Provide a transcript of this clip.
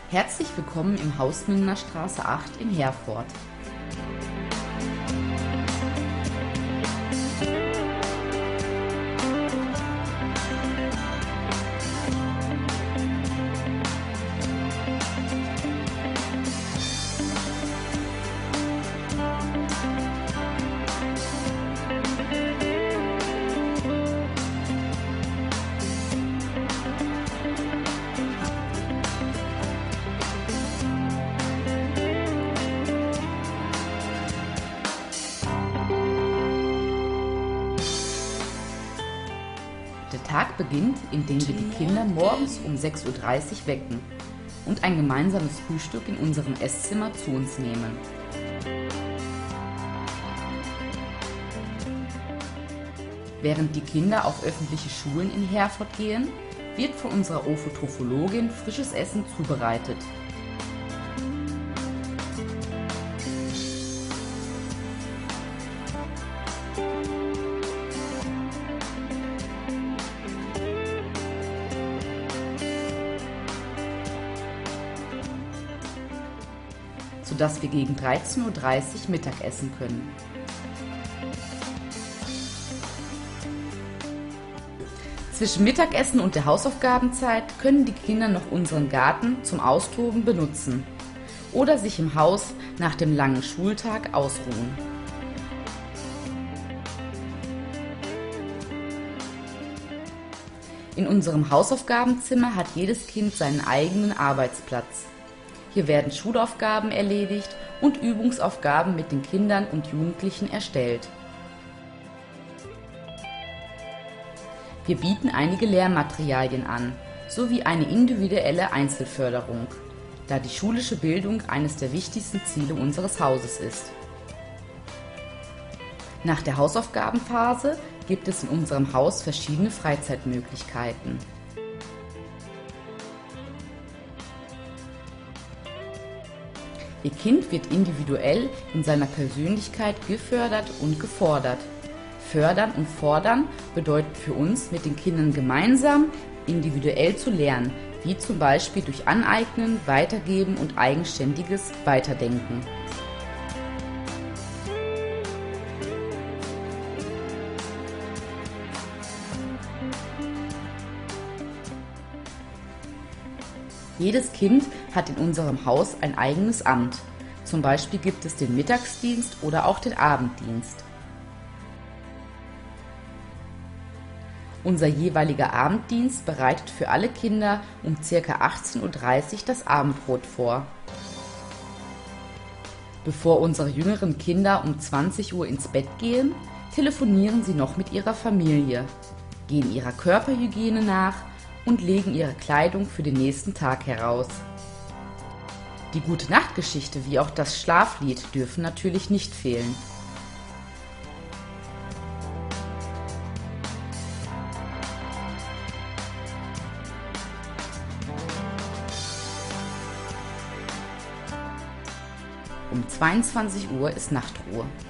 Herzlich willkommen im Haus Mindener Straße 8 in Herford. Der Tag beginnt, indem wir die Kinder morgens um 6:30 Uhr wecken und ein gemeinsames Frühstück in unserem Esszimmer zu uns nehmen. Während die Kinder auf öffentliche Schulen in Herford gehen, wird von unserer Ophotrophologin frisches Essen zubereitet. Sodass wir gegen 13:30 Uhr Mittag essen können. Zwischen Mittagessen und der Hausaufgabenzeit können die Kinder noch unseren Garten zum Austoben benutzen oder sich im Haus nach dem langen Schultag ausruhen. In unserem Hausaufgabenzimmer hat jedes Kind seinen eigenen Arbeitsplatz. Hier werden Schulaufgaben erledigt und Übungsaufgaben mit den Kindern und Jugendlichen erstellt. Wir bieten einige Lehrmaterialien an, sowie eine individuelle Einzelförderung, da die schulische Bildung eines der wichtigsten Ziele unseres Hauses ist. Nach der Hausaufgabenphase gibt es in unserem Haus verschiedene Freizeitmöglichkeiten. Ihr Kind wird individuell in seiner Persönlichkeit gefördert und gefordert. Fördern und fordern bedeutet für uns, mit den Kindern gemeinsam individuell zu lernen, wie zum Beispiel durch Aneignen, Weitergeben und eigenständiges Weiterdenken. Jedes Kind hat in unserem Haus ein eigenes Amt. Zum Beispiel gibt es den Mittagsdienst oder auch den Abenddienst. Unser jeweiliger Abenddienst bereitet für alle Kinder um ca. 18:30 Uhr das Abendbrot vor. Bevor unsere jüngeren Kinder um 20 Uhr ins Bett gehen, telefonieren sie noch mit ihrer Familie, gehen ihrer Körperhygiene nach und legen ihre Kleidung für den nächsten Tag heraus. Die Gute-Nacht-Geschichte wie auch das Schlaflied dürfen natürlich nicht fehlen. Um 22 Uhr ist Nachtruhe.